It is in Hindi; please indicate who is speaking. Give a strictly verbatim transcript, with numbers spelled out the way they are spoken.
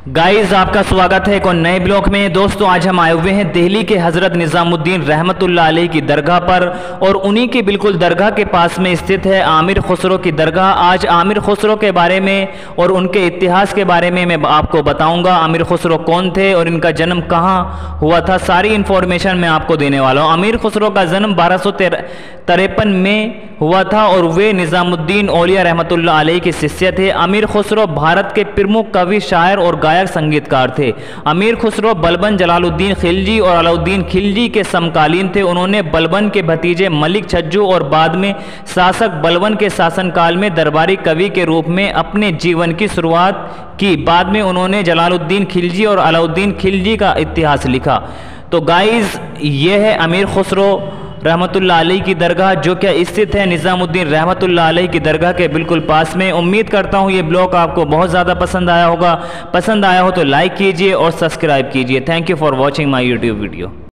Speaker 1: गाइस, आपका स्वागत है एक और नए ब्लॉग में। दोस्तों, आज हम आए हुए हैं दिल्ली के हज़रत निज़ामुद्दीन रहमतुल्लाह अलैह की दरगाह पर और उन्हीं के बिल्कुल दरगाह के पास में स्थित है आमिर खुसरो की दरगाह। आज आमिर खुसरो के बारे में और उनके इतिहास के बारे में मैं आपको बताऊंगा। आमिर खुसरो कौन थे और इनका जन्म कहाँ हुआ था, सारी इन्फॉर्मेशन मैं आपको देने वाला हूँ। आमिर खुसरो का जन्म बारह सौ तिरपन में हुआ था और वे निज़ामुद्दीन औलिया रहमतुल्लाह अलैह के शिष्य थे। आमिर खुसरो भारत के प्रमुख कवि, शायर और गायक संगीतकार थे। आमिर खुसरो बलबन जलालुद्दीन खिलजी और अलाउद्दीन खिलजी के समकालीन थे। उन्होंने बलबन के भतीजे मलिक छज्जू और बाद में शासक बलबन के शासनकाल में दरबारी कवि के रूप में अपने जीवन की शुरुआत की। बाद में उन्होंने जलालुद्दीन खिलजी और अलाउद्दीन खिलजी का इतिहास लिखा। तो गाइज, ये है आमिर खुसरो रहमतुल्लाह अलैह की दरगाह, जो क्या स्थित है निज़ामुद्दीन रहमतुल्लाह अलैह की दरगाह के बिल्कुल पास में। उम्मीद करता हूँ ये ब्लॉग आपको बहुत ज़्यादा पसंद आया होगा। पसंद आया हो तो लाइक कीजिए और सब्सक्राइब कीजिए। Thank you for watching my YouTube video.